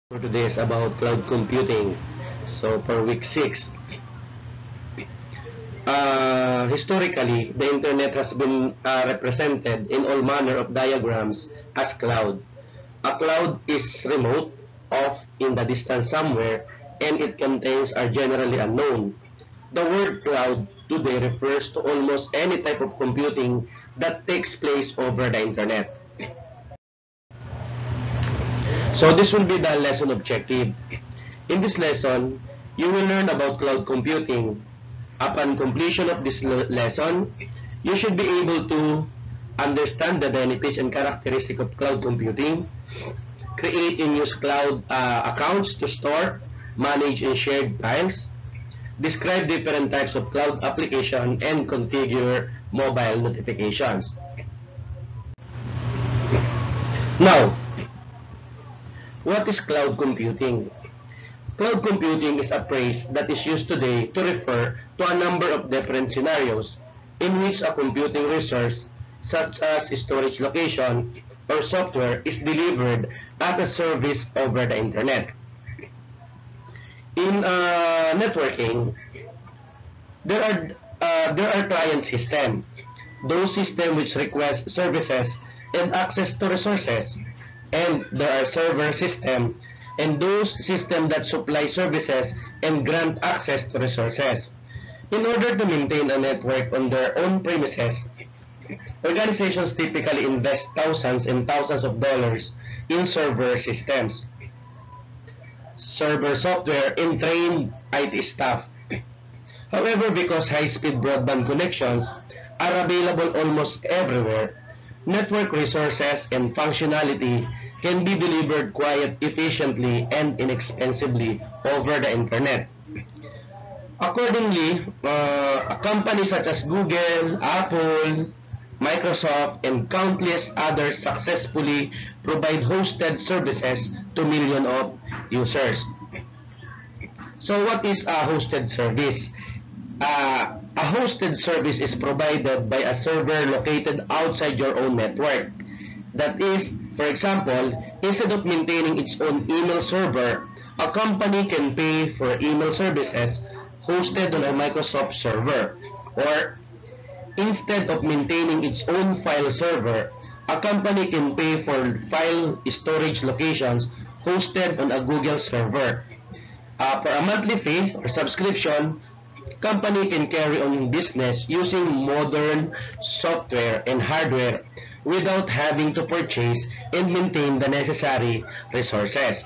For today is about cloud computing. So for week 6, historically, the internet has been represented in all manner of diagrams as cloud. A cloud is remote, off in the distance somewhere, and its contents are generally unknown. The word cloud today refers to almost any type of computing that takes place over the internet. So this will be the lesson objective. In this lesson, you will learn about cloud computing. Upon completion of this lesson, you should be able to understand the benefits and characteristics of cloud computing, create and use cloud accounts to store, manage and share files, describe different types of cloud application, and configure mobile notifications. Now, what is cloud computing? Cloud computing is a phrase that is used today to refer to a number of different scenarios in which a computing resource, such as storage location or software, is delivered as a service over the internet. In networking, there are client systems, those systems which request services and access to resources, and there are server systems, and those systems that supply services and grant access to resources. In order to maintain a network on their own premises, organizations typically invest thousands and thousands of dollars in server systems, server software, and trained IT staff. However, because high-speed broadband connections are available almost everywhere, network resources and functionality can be delivered quite efficiently and inexpensively over the internet. Accordingly, companies such as Google, Apple, Microsoft, and countless others successfully provide hosted services to millions of users. So what is a hosted service? A hosted service is provided by a server located outside your own network. That is, for example, instead of maintaining its own email server, a company can pay for email services hosted on a Microsoft server. Or, instead of maintaining its own file server, a company can pay for file storage locations hosted on a Google server. For a monthly fee or subscription, company can carry on business using modern software and hardware without having to purchase and maintain the necessary resources.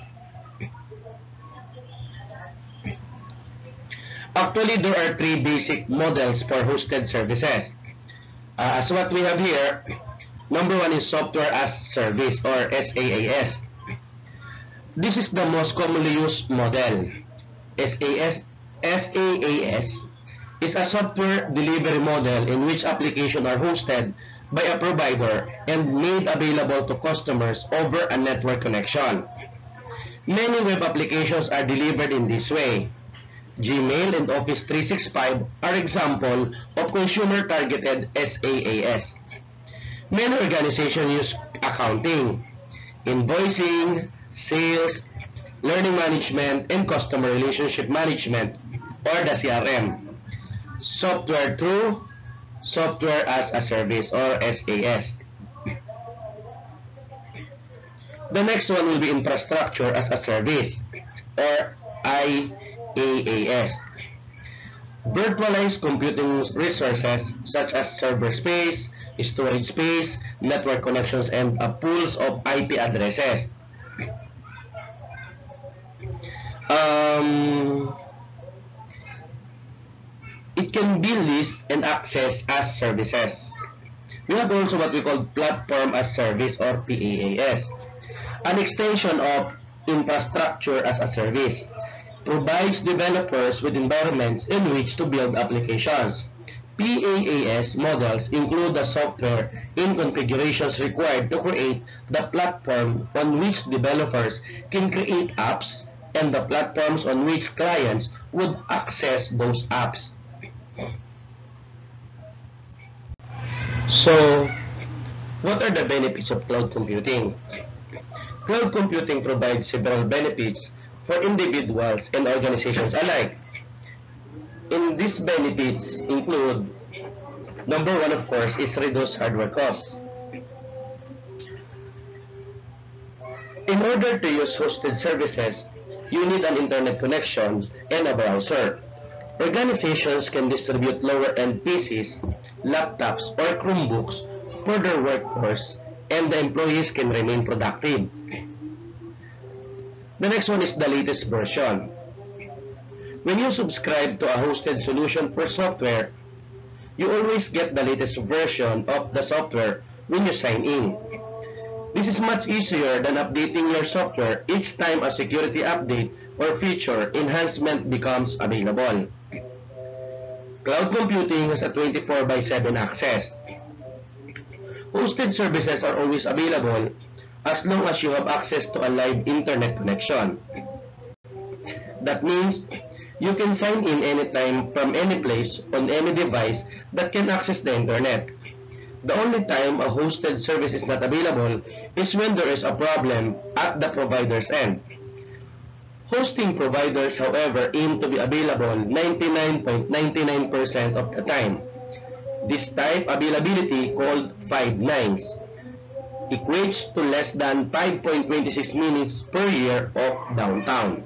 Actually, there are three basic models for hosted services. As what we have here, number one is software as service or SaaS. This is the most commonly used model. SaaS is a software delivery model in which applications are hosted by a provider and made available to customers over a network connection. Many web applications are delivered in this way. Gmail and Office 365 are examples of consumer-targeted SaaS. Many organizations use accounting, invoicing, sales, learning management, and customer relationship management, or the CRM. Software through software as a service or SaaS. The next one will be infrastructure as a service or IaaS. Virtualized computing resources such as server space, storage space, network connections, and pools of IP addresses. It can be leased and accessed as services. We have also what we call platform as service or PaaS, an extension of infrastructure as a service. Provides developers with environments in which to build applications. PaaS models include the software and configurations required to create the platform on which developers can create apps and the platforms on which clients would access those apps. So, what are the benefits of cloud computing? Cloud computing provides several benefits for individuals and organizations alike. And these benefits include, number one, of course, is reduced hardware costs. In order to use hosted services, you need an internet connection and a browser. Organizations can distribute lower-end PCs, laptops, or Chromebooks for their workforce, and the employees can remain productive. The next one is the latest version. When you subscribe to a hosted solution for software, you always get the latest version of the software when you sign in. This is much easier than updating your software each time a security update or feature enhancement becomes available. Cloud computing has a 24/7 access. Hosted services are always available as long as you have access to a live internet connection. That means you can sign in anytime from any place on any device that can access the internet. The only time a hosted service is not available is when there is a problem at the provider's end. Hosting providers, however, aim to be available 99.99% of the time. This type availability, called 5 nines, equates to less than 5.26 minutes per year of downtime.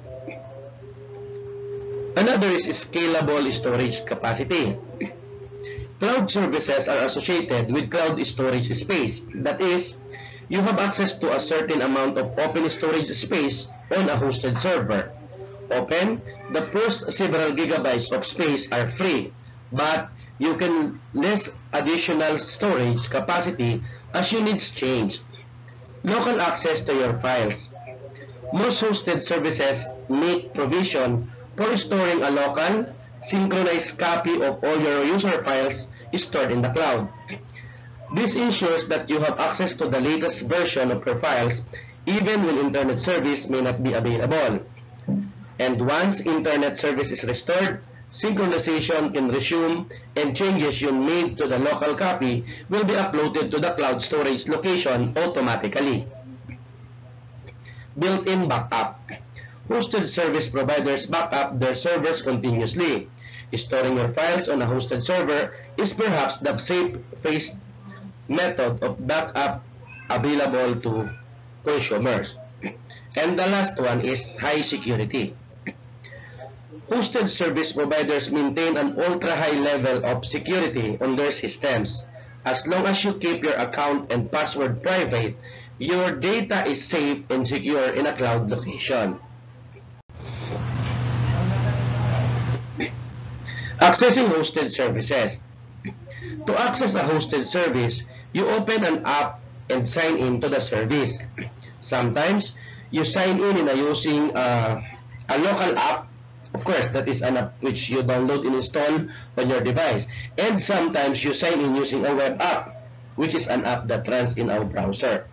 Another is scalable storage capacity. Cloud services are associated with cloud storage space. That is, you have access to a certain amount of open storage space on a hosted server. Open, the first several gigabytes of space are free, but you can less additional storage capacity as your needs change. Local access to your files. Most hosted services make provision for storing a local, synchronized copy of all your user files stored in the cloud. This ensures that you have access to the latest version of your files even when internet service may not be available. And once internet service is restored, synchronization can resume and changes you made to the local copy will be uploaded to the cloud storage location automatically. Built-in backup. Hosted service providers back up their servers continuously. Storing your files on a hosted server is perhaps the safest method of backup available to consumers. And the last one is high security. Hosted service providers maintain an ultra-high level of security on their systems. As long as you keep your account and password private, your data is safe and secure in a cloud location. Accessing hosted services. To access a hosted service, you open an app and sign in to the service. Sometimes, you sign in using a local app. Of course, that is an app which you download and install on your device. And sometimes, you sign in using a web app, which is an app that runs in our browser.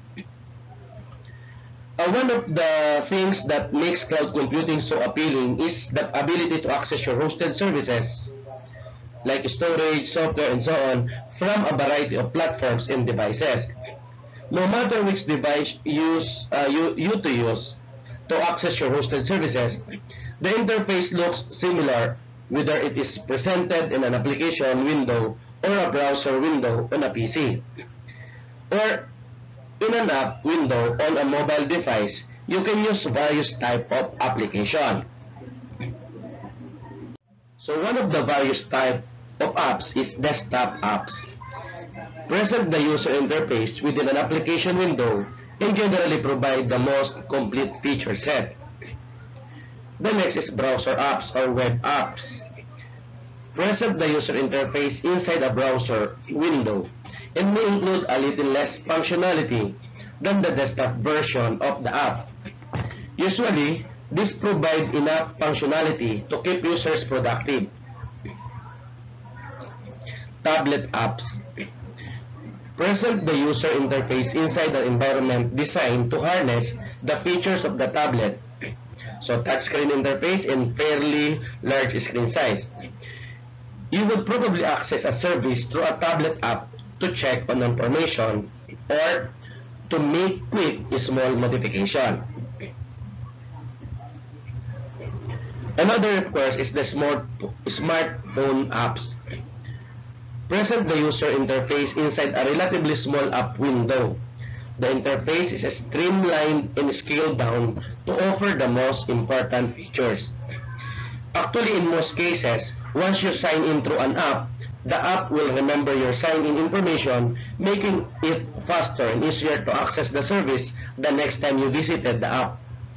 One of the things that makes cloud computing so appealing is the ability to access your hosted services like storage, software, and so on from a variety of platforms and devices. No matter which device you use to access your hosted services, the interface looks similar whether it is presented in an application window or a browser window on a PC, or in an app window on a mobile device. You can use various types of application. So one of the various types of apps is desktop apps. Present the user interface within an application window and generally provide the most complete feature set. The next is browser apps or web apps. Present the user interface inside a browser window and may include a little less functionality than the desktop version of the app. Usually, this provides enough functionality to keep users productive. Tablet apps. Present the user interface inside an environment designed to harness the features of the tablet. So touchscreen interface and fairly large screen size. You would probably access a service through a tablet app to check on information or to make quick small modification. Another request is the smartphone apps. Present the user interface inside a relatively small app window. The interface is streamlined and scaled down to offer the most important features. Actually, in most cases, once you sign in through an app, the app will remember your sign-in information, making it faster and easier to access the service the next time you visited the app.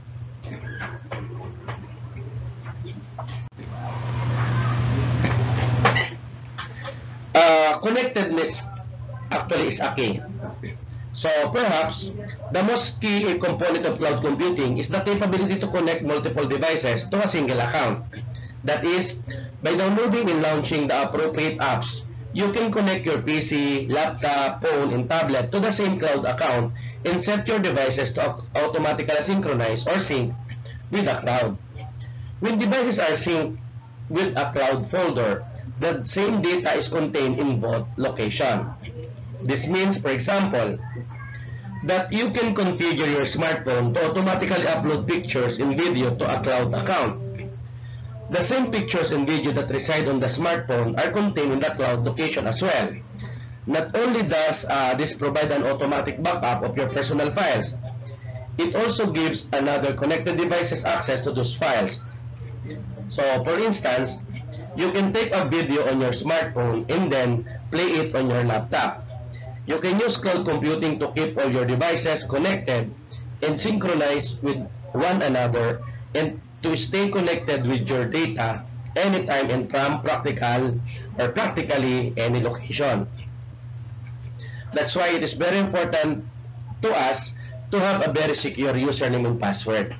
Connectedness actually is a key. So perhaps the most key component of cloud computing is the capability to connect multiple devices to a single account. That is, by downloading and launching the appropriate apps, you can connect your PC, laptop, phone, and tablet to the same cloud account and set your devices to automatically synchronize or sync with the cloud. When devices are synced with a cloud folder, the same data is contained in both locations. This means, for example, that you can configure your smartphone to automatically upload pictures and video to a cloud account. The same pictures and video that reside on the smartphone are contained in the cloud location as well. Not only does this provide an automatic backup of your personal files, it also gives another connected devices access to those files. So, for instance, you can take a video on your smartphone and then play it on your laptop. You can use cloud computing to keep all your devices connected and synchronized with one another and to stay connected with your data anytime and from practically any location. That's why it is very important to us to have a very secure username and password.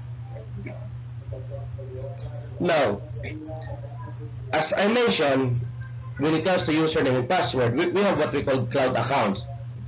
Now, as I mentioned, when it comes to username and password, we have what we call cloud accounts.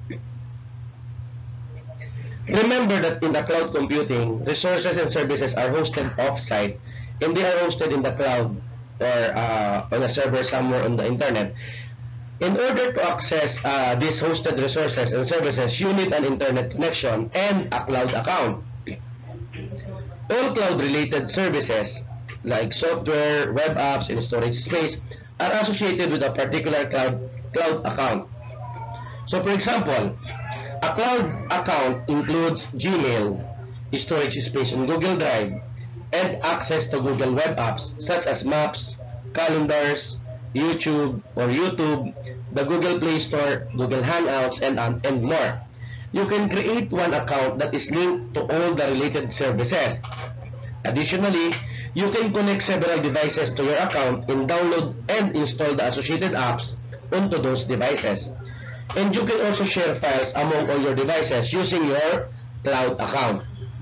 Remember that in the cloud computing, resources and services are hosted off-site, and they are hosted in the cloud or on a server somewhere on the internet. In order to access these hosted resources and services, you need an internet connection and a cloud account. All cloud-related services like software, web apps, and storage space are associated with a particular cloud account. So for example, a cloud account includes Gmail, storage space on Google Drive, and access to Google web apps such as Maps, Calendars, YouTube, the Google Play Store, Google Hangouts, and more. You can create one account that is linked to all the related services. Additionally, you can connect several devices to your account and download and install the associated apps onto those devices. And you can also share files among all your devices using your cloud account.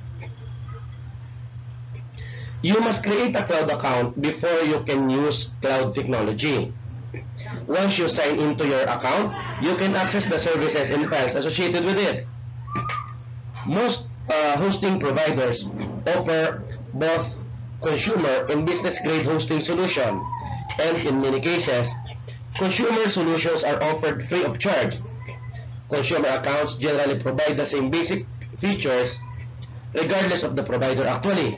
You must create a cloud account before you can use cloud technology. Once you sign into your account, you can access the services and files associated with it. Most hosting providers offer both consumer and business-grade hosting solution, and in many cases, consumer solutions are offered free of charge. Consumer accounts generally provide the same basic features regardless of the provider actually,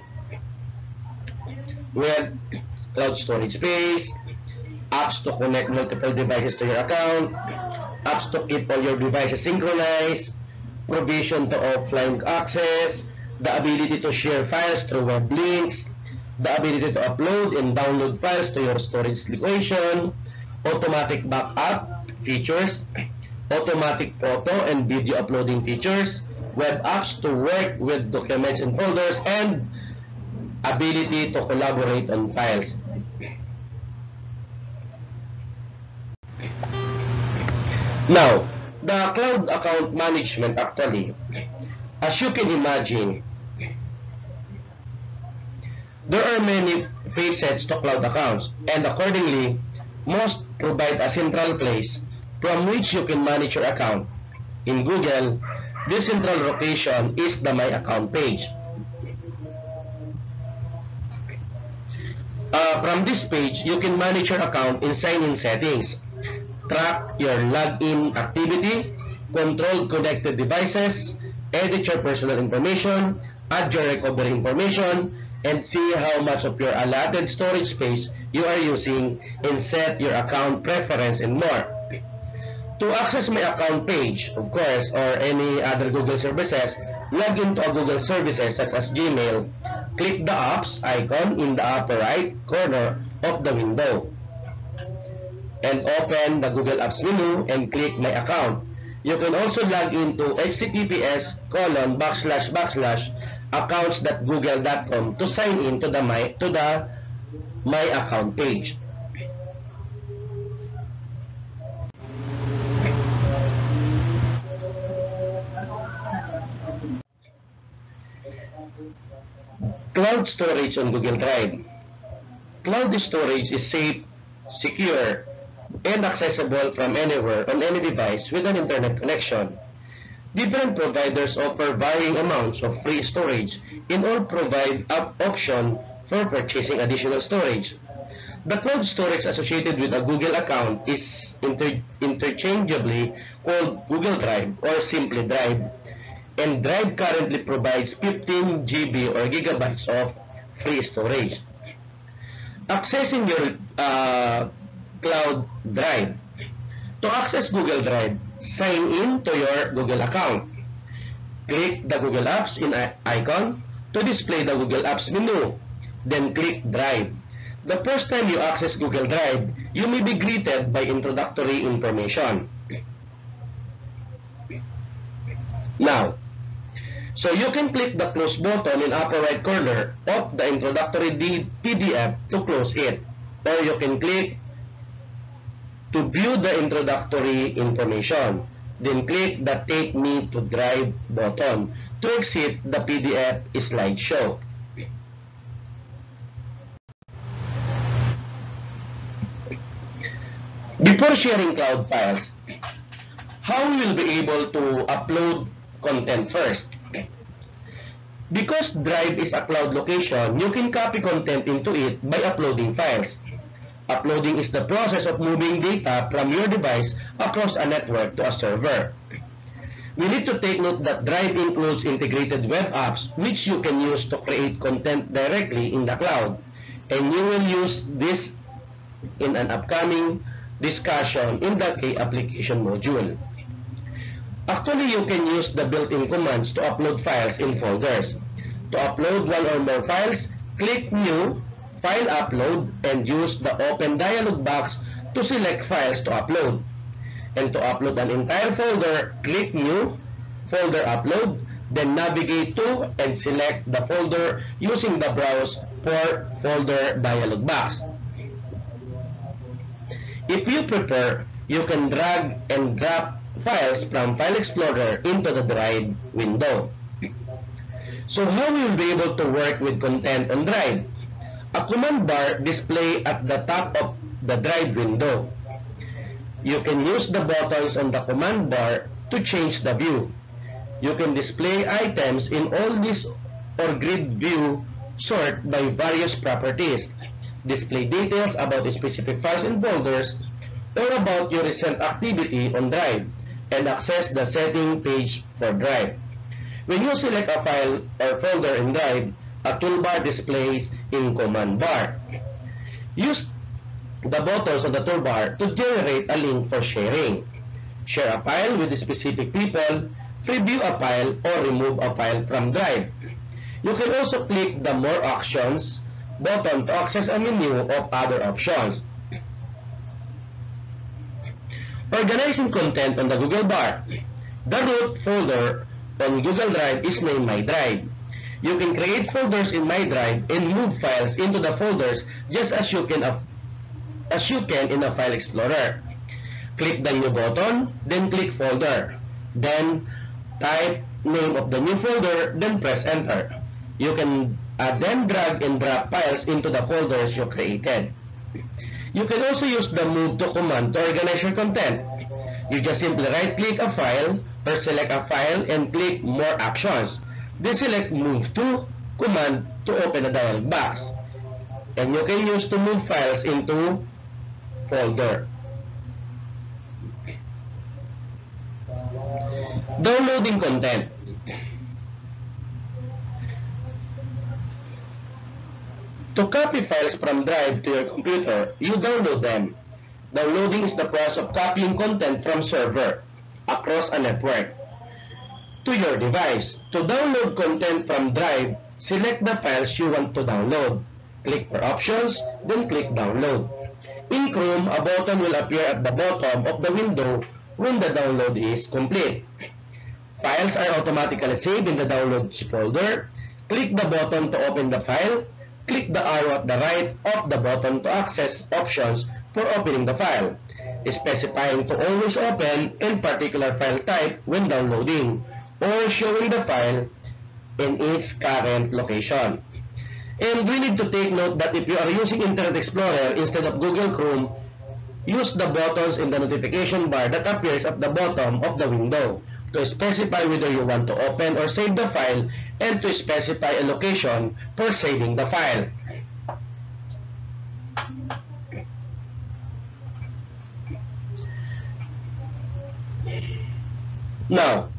with cloud storage space, apps to connect multiple devices to your account, apps to keep all your devices synchronized, provision to offline access, the ability to share files through web links, the ability to upload and download files to your storage location, automatic backup features, automatic photo and video uploading features, web apps to work with documents and folders, and ability to collaborate on files. Now, the cloud account management actually, as you can imagine, there are many facets to cloud accounts, and accordingly, most provide a central place from which you can manage your account. In Google, this central location is the My Account page. From this page, you can manage your account in sign-in settings, track your login activity, control connected devices, edit your personal information, add your recovery information, and see how much of your allotted storage space you are using, and set your account preference and more. To access my account page, of course, or any other Google services, log into a Google services such as Gmail. Click the apps icon in the upper right corner of the window and open the Google Apps menu and click My Account. You can also log into https://accounts.google.com to sign in to the My Account page. Cloud storage on Google Drive. Cloud storage is safe, secure, and accessible from anywhere on any device with an internet connection. Different providers offer varying amounts of free storage and all provide an option for purchasing additional storage. The cloud storage associated with a Google account is interchangeably called Google Drive or simply Drive, and Drive currently provides 15 GB or gigabytes of free storage. Accessing your Cloud Drive. To access Google Drive, sign in to your Google account. Click the Google Apps icon to display the Google Apps menu. Then click Drive. The first time you access Google Drive, you may be greeted by introductory information. Now, so you can click the close button in upper right corner of the introductory PDF to close it, or you can click to view the introductory information. Then click the Take Me to Drive button to exit the PDF slideshow. Before sharing cloud files, how we will be able to upload content first? Because Drive is a cloud location, you can copy content into it by uploading files. Uploading is the process of moving data from your device across a network to a server. We need to take note that Drive includes integrated web apps which you can use to create content directly in the cloud, and you will use this in an upcoming discussion in the K application module. Actually, you can use the built-in commands to upload files in folders. To upload one or more files, click New, File Upload, and use the Open dialog box to select files to upload. And to upload an entire folder, click New, Folder Upload, then navigate to and select the folder using the Browse for Folder dialog box. If you prefer, you can drag and drop files from File Explorer into the Drive window. So how we will be able to work with content on Drive? A command bar display at the top of the Drive window. You can use the buttons on the command bar to change the view. You can display items in all this or grid view, sort by various properties, display details about specific files and folders, or about your recent activity on Drive, and access the setting page for Drive. When you select a file or folder in Drive, a toolbar displays in command bar. Use the buttons on the toolbar to generate a link for sharing. Share a file with specific people, preview a file, or remove a file from Drive. You can also click the More Actions button to access a menu of other options. Organizing content on the Google bar. The root folder on Google Drive is named My Drive. You can create folders in My Drive and move files into the folders just as you can in a File Explorer. Click the New button, then click Folder. Then type name of the new folder, then press Enter. You can then drag and drop files into the folders you created. You can also use the Move to command to organize your content. You just simply right-click a file or select a file and click More Actions. Then select Move to command to open a dialog box. And you can use to move files into folder. Downloading content. To copy files from Drive to your computer, you download them. Downloading is the process of copying content from server across a network to your device. To download content from Drive, select the files you want to download. Click for options, then click download. In Chrome, a button will appear at the bottom of the window when the download is complete. Files are automatically saved in the downloads folder. Click the button to open the file. Click the arrow at the right of the button to access options for opening the file, specifying to always open in particular file type when downloading, or showing the file in its current location. And we need to take note that if you are using Internet Explorer instead of Google Chrome, use the buttons in the notification bar that appears at the bottom of the window to specify whether you want to open or save the file, and to specify a location for saving the file. Now,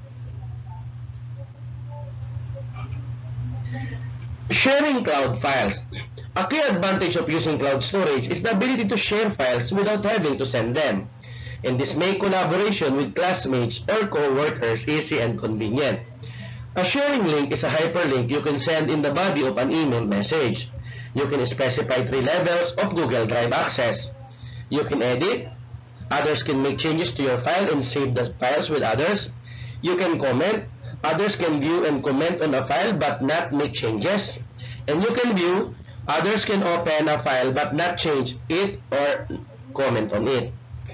sharing cloud files. A key advantage of using cloud storage is the ability to share files without having to send them. And this makes collaboration with classmates or co-workers easy and convenient. A sharing link is a hyperlink you can send in the body of an email message. You can specify 3 levels of Google Drive access. You can edit. Others can make changes to your file and save the files with others. You can comment. Others can view and comment on a file but not make changes. And you can view. Others can open a file but not change it or comment on it.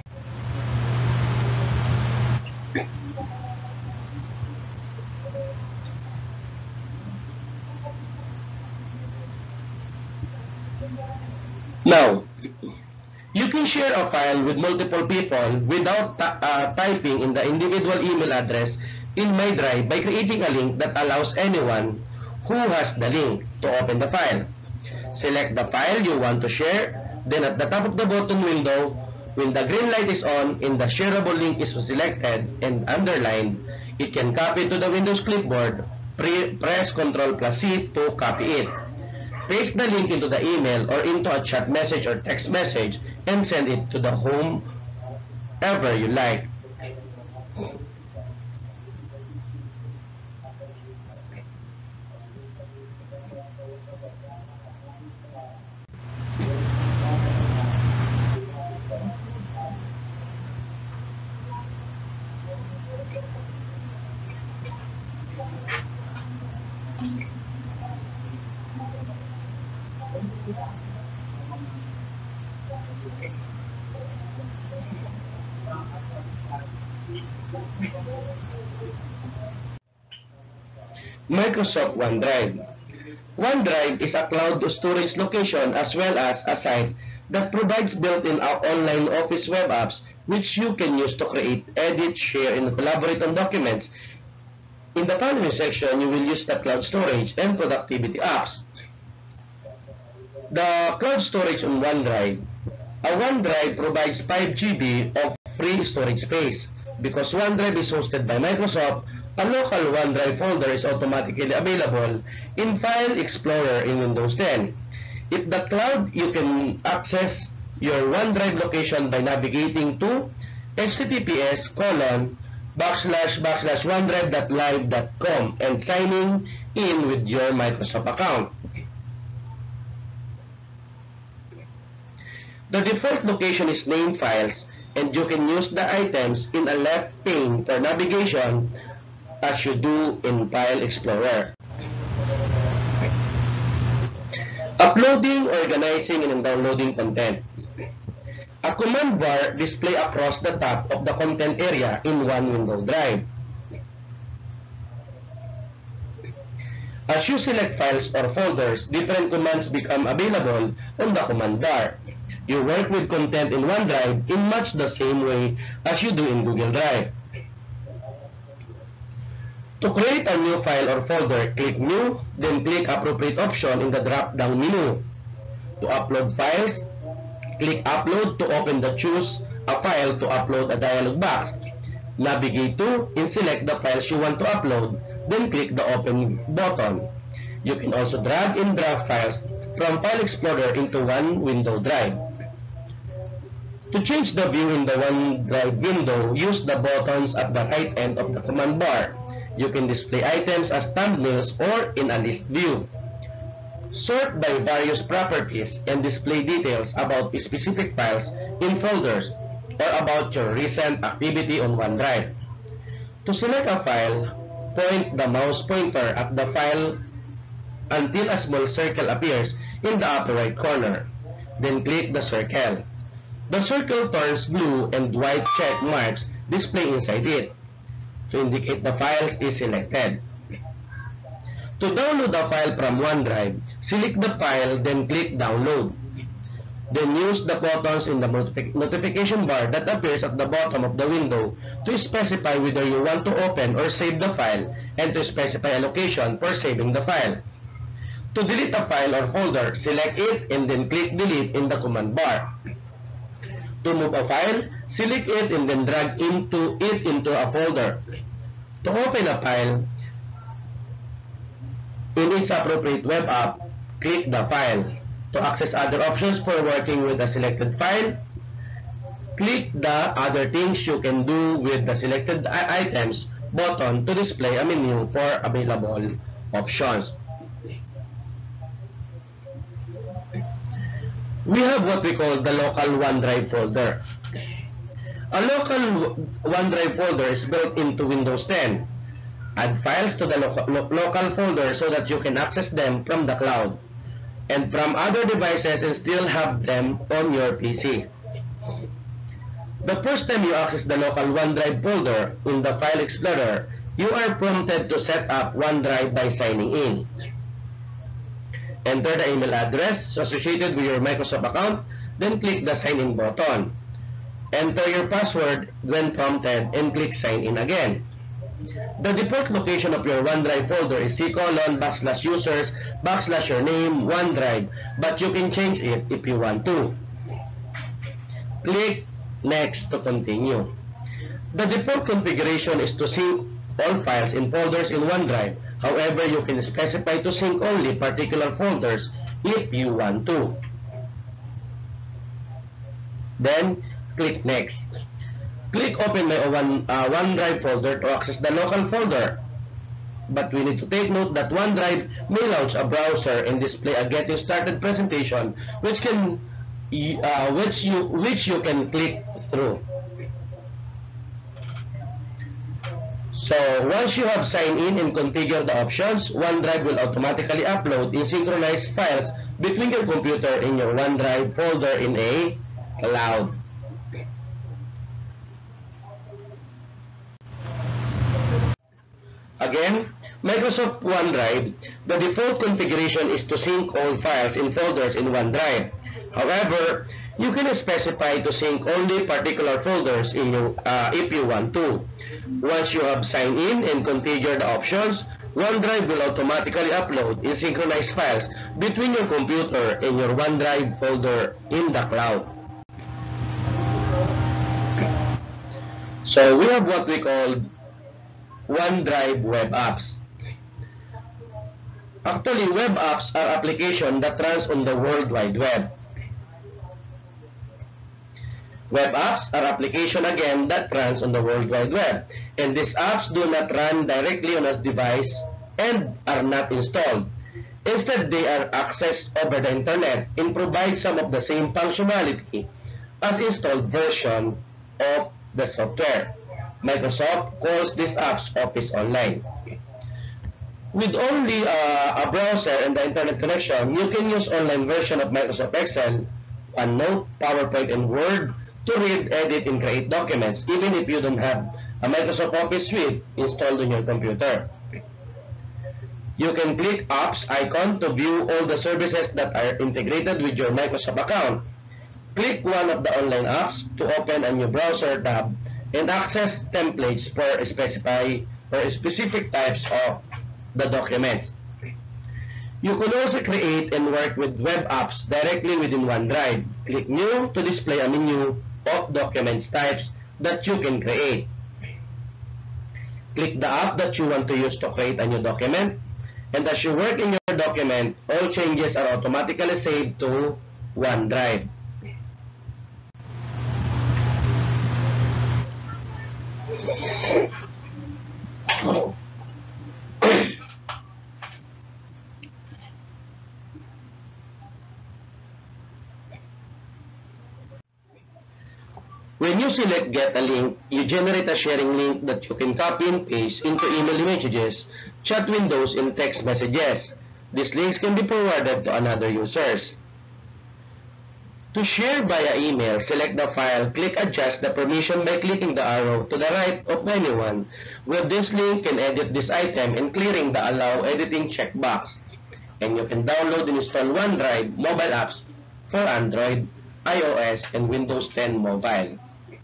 Now, you can share a file with multiple people without typing in the individual email address in My Drive by creating a link that allows anyone who has the link to open the file. Select the file you want to share, then at the top of the button window, when the green light is on and the shareable link is selected and underlined, it can copy to the Windows clipboard. Press Ctrl+C to copy it. Paste the link into the email or into a chat message or text message and send it to the whomever you like. Microsoft OneDrive. OneDrive is a cloud storage location as well as a site that provides built-in online office web apps which you can use to create, edit, share, and collaborate on documents. In the following section, you will use the cloud storage and productivity apps. The cloud storage on OneDrive. A OneDrive provides 5 GB of free storage space. Because OneDrive is hosted by Microsoft, a local OneDrive folder is automatically available in File Explorer in Windows 10. If the cloud, you can access your OneDrive location by navigating to https://onedrive.live.com and signing in with your Microsoft account. The default location is named Files, and you can use the items in a left pane for navigation as you do in File Explorer. Uploading, organizing, and downloading content. A command bar displays across the top of the content area in one window drive. As you select files or folders, different commands become available on the command bar. You work with content in OneDrive in much the same way as you do in Google Drive. To create a new file or folder, click New, then click Appropriate option in the drop-down menu. To upload files, click Upload to open the Choose a File to Upload a dialog box. Navigate to and select the files you want to upload, then click the Open button. You can also drag and drop files from File Explorer into one window drive. To change the view in the OneDrive window, use the buttons at the right end of the command bar. You can display items as thumbnails or in a list view. Sort by various properties and display details about specific files in folders or about your recent activity on OneDrive. To select a file, point the mouse pointer at the file until a small circle appears in the upper right corner. Then click the circle. The circle turns blue and white check marks display inside it to indicate the files is selected. To download the file from OneDrive, select the file, then click Download. Then use the buttons in the notification bar that appears at the bottom of the window to specify whether you want to open or save the file and to specify a location for saving the file. To delete a file or folder, select it and then click Delete in the command bar. To move a file, select it and then drag it into a folder. To open a file in its appropriate web app, click the file. To access other options for working with a selected file, click the Other Things You Can Do with the Selected Items button to display a menu for available options. We have what we call the local OneDrive folder. A local OneDrive folder is built into Windows 10. Add files to the local folder so that you can access them from the cloud and from other devices and still have them on your PC. The first time you access the local OneDrive folder in the File Explorer, you are prompted to set up OneDrive by signing in. Enter the email address associated with your Microsoft account, then click the Sign In button. Enter your password when prompted and click Sign In again. The default location of your OneDrive folder is /users/your name OneDrive, but you can change it if you want to. Click Next to continue. The default configuration is to sync all files in folders in OneDrive. However, you can specify to sync only particular folders if you want to. Then, click Next. Click Open My OneDrive folder to access the local folder. But we need to take note that OneDrive may launch a browser and display a Getting Started presentation which you can click through. So, once you have signed in and configured the options, OneDrive will automatically upload and synchronize files between your computer and your OneDrive folder in a cloud. Again, Microsoft OneDrive, the default configuration is to sync all files in folders in OneDrive. However, you can specify to sync only particular folders if you want to. Once you have signed in and configured the options, OneDrive will automatically upload and synchronize files between your computer and your OneDrive folder in the cloud. So we have what we call OneDrive web apps. Actually, web apps are applications that runs on the World Wide Web. Web apps are applications again that runs on the World Wide Web, and these apps do not run directly on a device and are not installed. Instead, they are accessed over the internet and provide some of the same functionality as installed version of the software. Microsoft calls these apps Office Online. With only a browser and the internet connection, you can use online version of Microsoft Excel, OneNote, PowerPoint, and Word to read, edit, and create documents, even if you don't have a Microsoft Office suite installed on your computer. You can click Apps icon to view all the services that are integrated with your Microsoft account. Click one of the online apps to open a new browser tab and access templates for specific types of the documents. You can also create and work with web apps directly within OneDrive. Click New to display a menu of documents types that you can create. Click the app that you want to use to create a new document And as you work in your document, all changes are automatically saved to OneDrive. When you select Get a Link, you generate a sharing link that you can copy and paste into email messages, chat windows, and text messages. These links can be forwarded to another users. To share via email, select the file, click Adjust the permission by clicking the arrow to the right of anyone. With this link, can edit this item and clearing the Allow Editing checkbox. And you can download and install OneDrive mobile apps for Android, iOS, and Windows 10 mobile.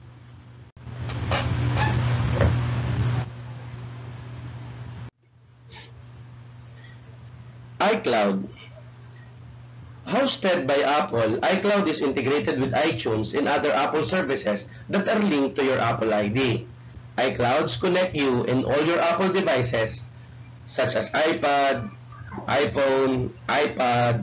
iCloud. Hosted by Apple, iCloud is integrated with iTunes and other Apple services that are linked to your Apple ID. iClouds connect you and all your Apple devices such as iPad, iPhone, iPad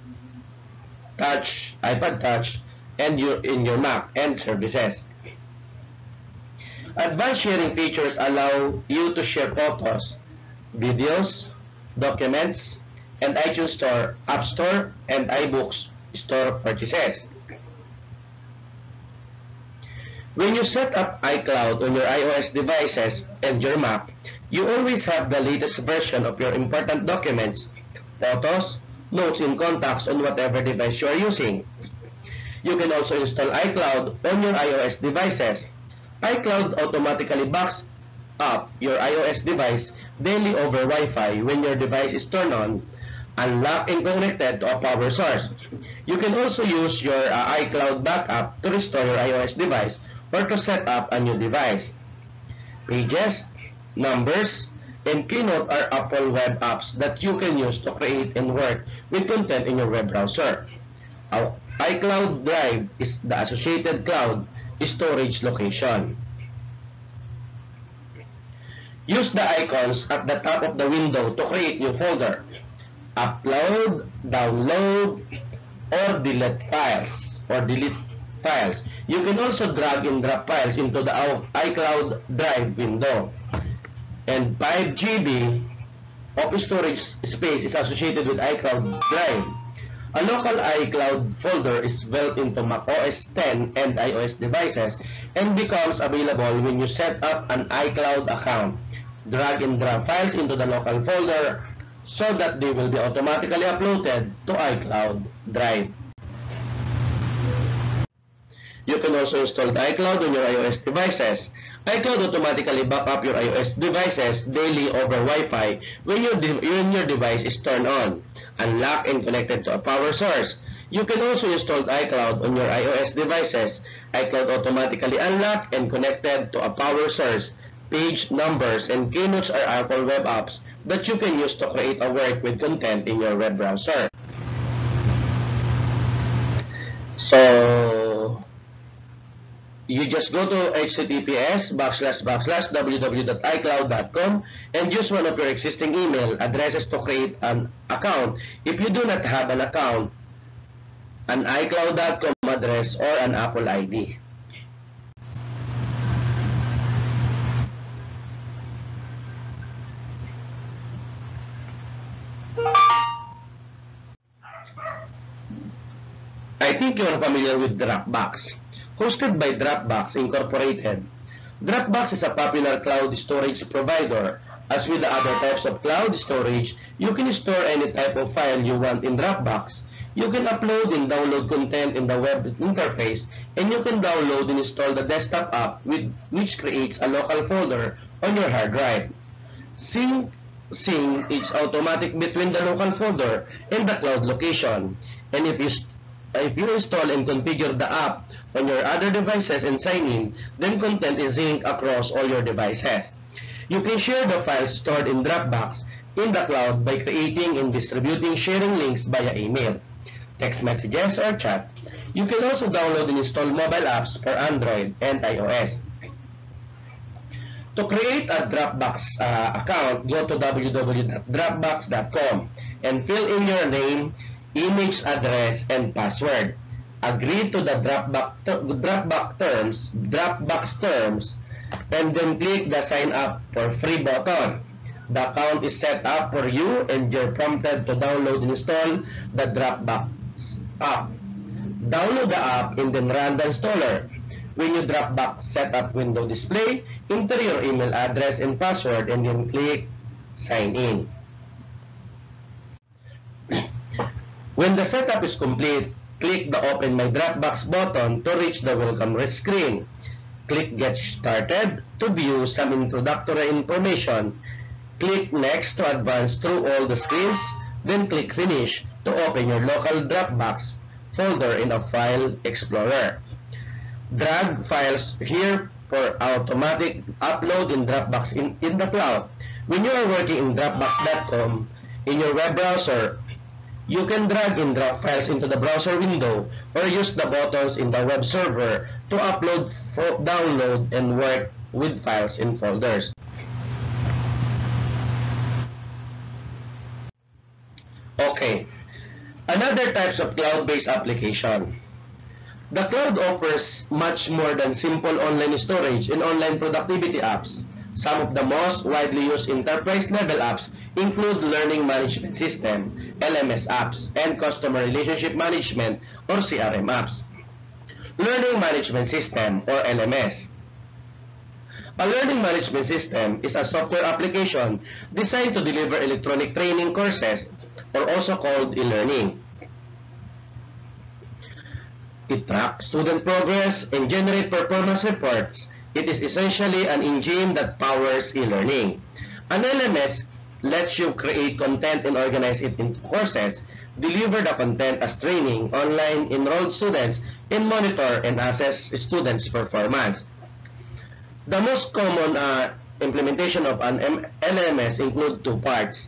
Touch, and in your Mac and services. Advanced sharing features allow you to share photos, videos, documents, and iTunes Store, App Store, and iBooks Store purchases. When you set up iCloud on your iOS devices and your Mac, you always have the latest version of your important documents, photos, notes, and contacts on whatever device you are using. You can also install iCloud on your iOS devices. iCloud automatically backs up your iOS device daily over Wi-Fi when your device is turned on, unlocked, and connected to a power source. You can also use your iCloud backup to restore your iOS device or to set up a new device. Pages, Numbers, and Keynote are Apple web apps that you can use to create and work with content in your web browser. Our iCloud Drive is the associated cloud storage location. Use the icons at the top of the window to create new folder, upload, download, or delete files. You can also drag and drop files into the iCloud Drive window. And 5 GB of storage space is associated with iCloud Drive. A local iCloud folder is built into Mac OS X and iOS devices and becomes available when you set up an iCloud account. Drag and drop files into the local folder so that they will be automatically uploaded to iCloud Drive. You can also install the iCloud on your iOS devices. iCloud automatically back up your iOS devices daily over Wi-Fi when your device is turned on, unlocked, and connected to a power source. You can also install iCloud on your iOS devices. iCloud automatically unlocked and connected to a power source. Page, Numbers, and Keynotes are Apple web apps that you can use to create or work with content in your web browser. So, you just go to https://www.icloud.com and use one of your existing email addresses to create an account. If you do not have an account, an iCloud.com address or an Apple ID. I think you are familiar with Dropbox. Hosted by Dropbox Incorporated. Dropbox is a popular cloud storage provider. As with the other types of cloud storage, you can store any type of file you want in Dropbox. You can upload and download content in the web interface, and you can download and install the desktop app which creates a local folder on your hard drive. Sync is automatic between the local folder and the cloud location. And if you install and configure the app on your other devices and sign in, then content is synced across all your devices. You can share the files stored in Dropbox in the cloud by creating and distributing sharing links via email, text messages, or chat. You can also download and install mobile apps for Android and iOS. To create a Dropbox account, go to www.dropbox.com and fill in your name, image, address, and password. Agree to the Dropbox terms, and then click the sign up for free button. The account is set up for you and you're prompted to download and install the Dropbox app. Download the app and then run the installer. When your Dropbox setup window display, enter your email address and password and then click sign in. When the setup is complete, click the Open My Dropbox button to reach the welcome screen. Click Get Started to view some introductory information. Click Next to advance through all the screens, then click Finish to open your local Dropbox folder in a file explorer. Drag files here for automatic upload in Dropbox in the cloud. When you are working in Dropbox.com in your web browser, you can drag and drop files into the browser window or use the buttons in the web server to upload, download, and work with files in folders. Okay, another types of cloud-based application. The cloud offers much more than simple online storage and online productivity apps. Some of the most widely used enterprise-level apps include Learning Management System, LMS apps, and Customer Relationship Management or CRM apps. Learning Management System or LMS. A learning management system is a software application designed to deliver electronic training courses, or also called e-learning. It tracks student progress and generates performance reports. It is essentially an engine that powers e-learning. An LMS lets you create content and organize it into courses, deliver the content as training, online enrolled students, and monitor and assess students' performance. The most common implementation of an LMS includes two parts.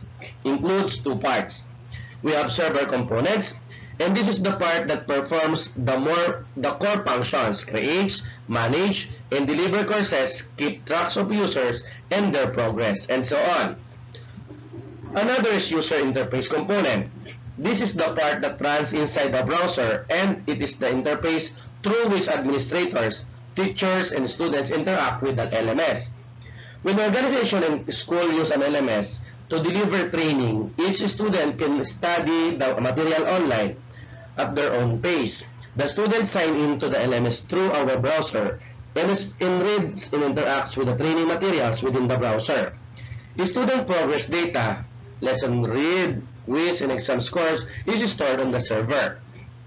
We have server components, and this is the part that performs the core functions, creates, manage, and deliver courses, keep tracks of users and their progress, and so on. Another is user interface component. This is the part that runs inside the browser, and it is the interface through which administrators, teachers, and students interact with the LMS. When organization and school use an LMS to deliver training, each student can study the material online at their own pace. The student sign in to the LMS through a web browser and reads and interacts with the training materials within the browser. The student progress data, lesson read, quiz, and exam scores is stored on the server.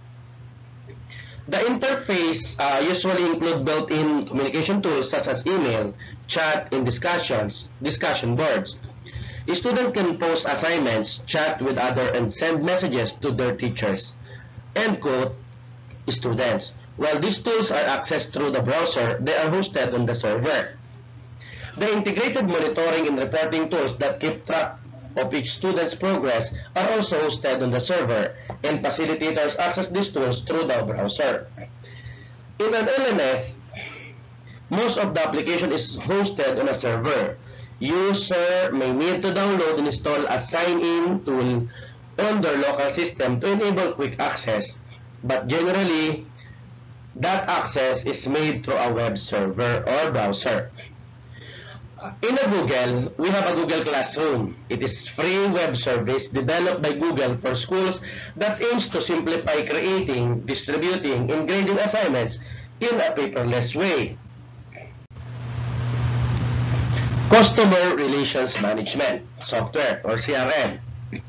The interface usually include built-in communication tools such as email, chat, and discussion boards. A student can post assignments, chat with others, and send messages to their teachers and quote students. While these tools are accessed through the browser, they are hosted on the server. The integrated monitoring and reporting tools that keep track of each student's progress are also hosted on the server, and facilitators access these tools through the browser. In an LMS, most of the application is hosted on a server. User may need to download and install a sign-in tool on their local system to enable quick access, but generally, that access is made through a web server or browser. In a Google, we have a Google Classroom. It is free web service developed by Google for schools that aims to simplify creating, distributing, and grading assignments in a paperless way. Customer Relations Management Software or CRM.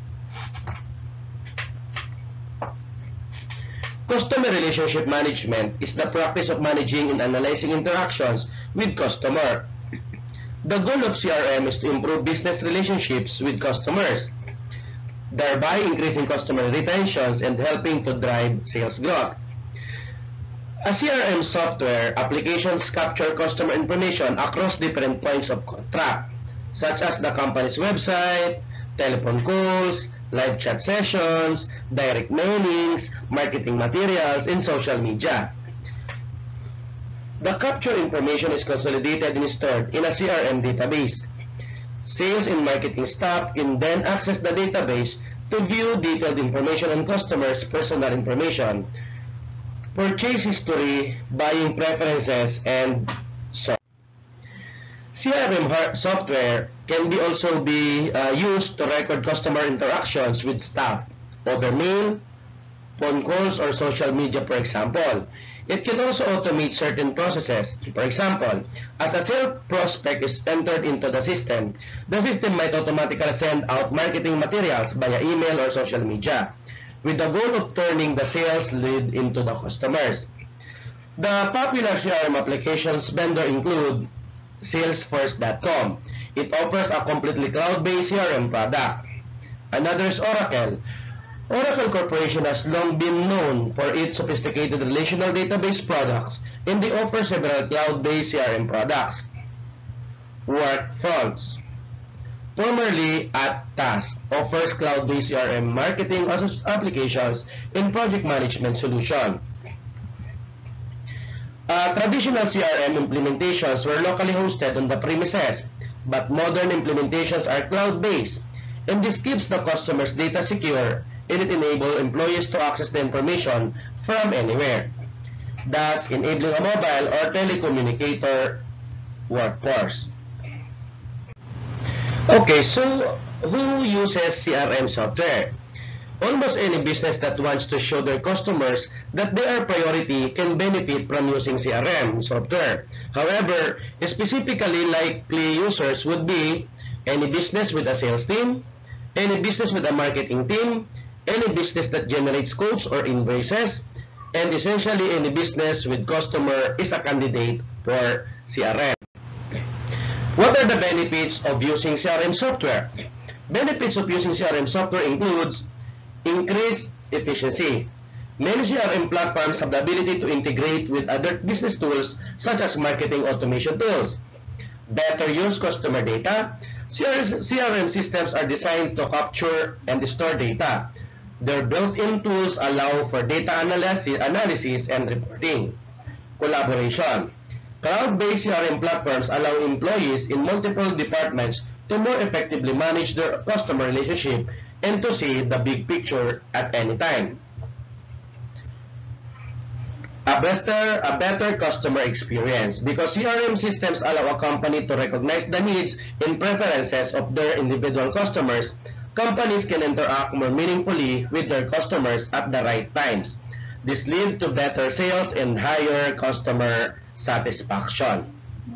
Customer Relationship Management is the practice of managing and analyzing interactions with customer. The goal of CRM is to improve business relationships with customers, thereby increasing customer retentions and helping to drive sales growth. A CRM software applications capture customer information across different points of contact, such as the company's website, telephone calls, live chat sessions, direct mailings, marketing materials, and social media. The captured information is consolidated and stored in a CRM database. Sales and marketing staff can then access the database to view detailed information on customers' personal information, purchase history, buying preferences, and so on. CRM software can also be used to record customer interactions with staff over mail, phone calls, or social media, for example. It can also automate certain processes. For example, as a sales prospect is entered into the system might automatically send out marketing materials via email or social media, with the goal of turning the sales lead into the customers. The popular CRM applications vendor include Salesforce.com. It offers a completely cloud-based CRM product. Another is Oracle. Oracle Corporation has long been known for its sophisticated relational database products, and they offer several cloud-based CRM products. Workfront, formerly AtTask, offers cloud-based CRM marketing applications and project management solution. Traditional CRM implementations were locally hosted on the premises, but modern implementations are cloud-based, and this keeps the customer's data secure, and it enables employees to access the information from anywhere, thus enabling a mobile or telecommunicator workforce. Okay, so who uses CRM software? Almost any business that wants to show their customers that they are priority can benefit from using CRM software. However, specifically likely users would be any business with a sales team, any business with a marketing team, any business that generates codes or invoices, and essentially any business with customer is a candidate for CRM. What are the benefits of using CRM software? Benefits of using CRM software includes increased efficiency. Many CRM platforms have the ability to integrate with other business tools such as marketing automation tools. Better use customer data. CRM systems are designed to capture and store data. Their built-in tools allow for data analysis and reporting. Collaboration. Cloud-based CRM platforms allow employees in multiple departments to more effectively manage their customer relationship and to see the big picture at any time. A better customer experience. Because CRM systems allow a company to recognize the needs and preferences of their individual customers, companies can interact more meaningfully with their customers at the right times. This leads to better sales and higher customer satisfaction.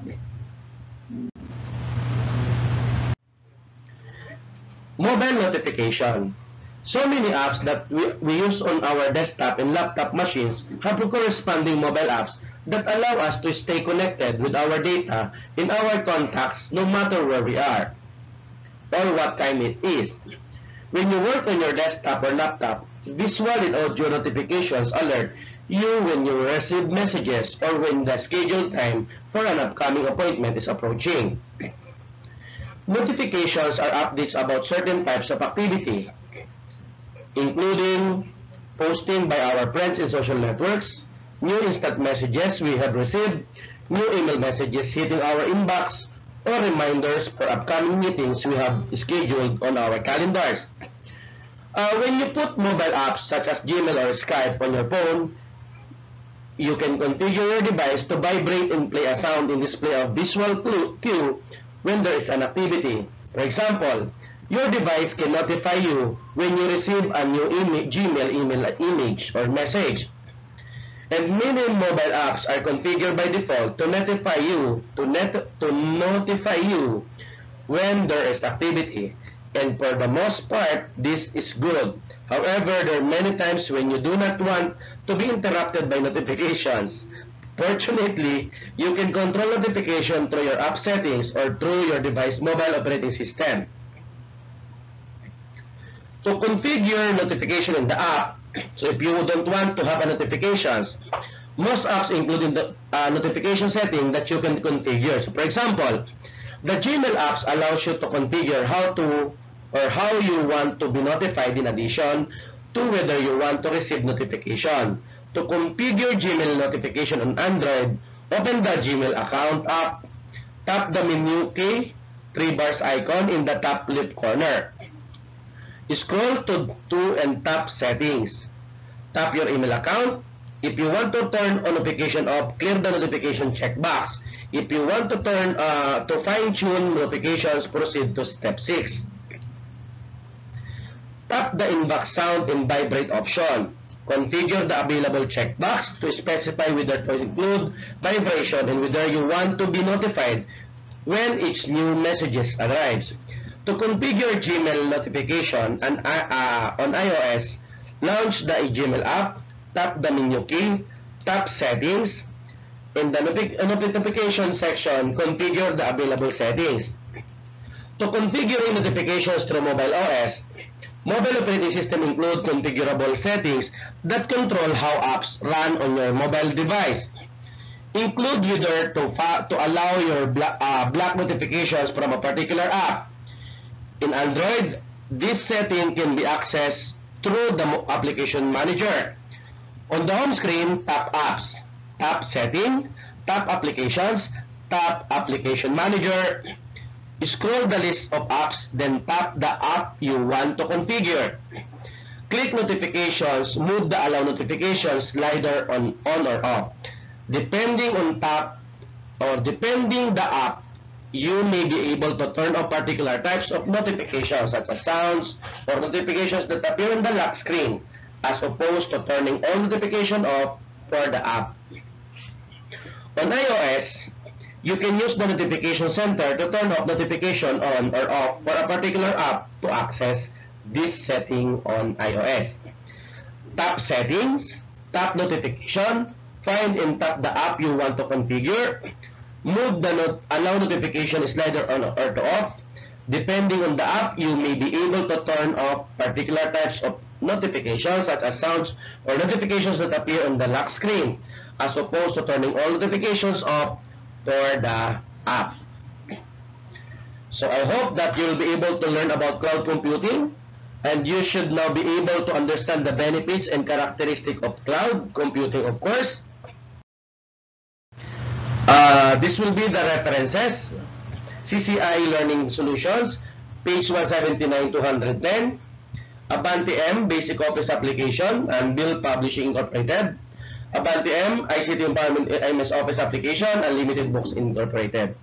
Mobile notification. So many apps that we use on our desktop and laptop machines have corresponding mobile apps that allow us to stay connected with our data and our contacts no matter where we are or what time it is. When you work on your desktop or laptop, visual and audio notifications alert you when you receive messages or when the scheduled time for an upcoming appointment is approaching. Notifications are updates about certain types of activity, including posting by our friends in social networks, new instant messages we have received, new email messages hitting our inbox, or reminders for upcoming meetings we have scheduled on our calendars. When you put mobile apps such as Gmail or Skype on your phone, you can configure your device to vibrate and play a sound and display a visual cue when there is an activity. For example, your device can notify you when you receive a new Gmail email image or message. And many mobile apps are configured by default to notify you when there is activity. And for the most part, this is good. However, there are many times when you do not want to be interrupted by notifications. Fortunately, you can control notification through your app settings or through your device mobile operating system. To configure notification in the app, so if you don't want to have notifications, most apps include the notification setting that you can configure. So for example, the Gmail apps allows you to configure how you want to be notified in addition to whether you want to receive notification. To configure Gmail notification on Android, Open the Gmail account app. Tap the menu key, 3 bars icon in the top left corner. Scroll to and tap Settings. Tap your email account. If you want to turn on notification off, clear the notification checkbox. If you want to turn to fine-tune notifications, proceed to step 6. Tap the inbox sound and vibrate option. Configure the available checkbox to specify whether to include vibration and whether you want to be notified when each new messages arrives. To configure Gmail notification on iOS, launch the Gmail app, tap the menu key, tap Settings. In the notification section, configure the available settings. To configure notifications through mobile OS, mobile operating system include configurable settings that control how apps run on your mobile device. Include whether to allow your block notifications from a particular app. In Android, this setting can be accessed through the application manager. On the home screen, tap Apps, tap Setting, tap Applications, tap Application Manager. Scroll the list of apps, then tap the app you want to configure. Click Notifications, move the Allow Notifications slider on or off. Depending the app, you may be able to turn off particular types of notifications such as sounds or notifications that appear on the lock screen, as opposed to turning all notification off for the app. On iOS, you can use the notification center to turn off notification on or off for a particular app. To access this setting on iOS, tap Settings, tap Notification, find and tap the app you want to configure. Move the Allow Notification slider on or to off. Depending on the app, you may be able to turn off particular types of notifications such as sounds or notifications that appear on the lock screen, as opposed to turning all notifications off for the app. So I hope that you will be able to learn about cloud computing, and you should now be able to understand the benefits and characteristics of cloud computing, of course. This will be the references. CCI Learning Solutions, page 179 to 110. Avanti M, Basic Office Application and Bill Publishing Incorporated. Avanti M, ICT Empowerment MS Office Application, Unlimited Books Incorporated.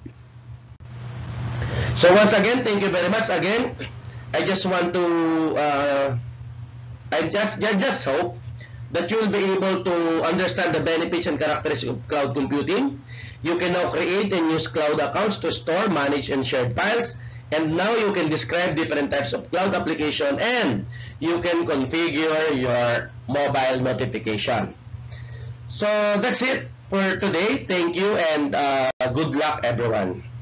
So once again, thank you very much. Again, I just want to, I just hope that you will be able to understand the benefits and characteristics of cloud computing. You can now create and use cloud accounts to store, manage, and share files. And now you can describe different types of cloud application, and you can configure your mobile notification. So that's it for today. Thank you, and good luck, everyone.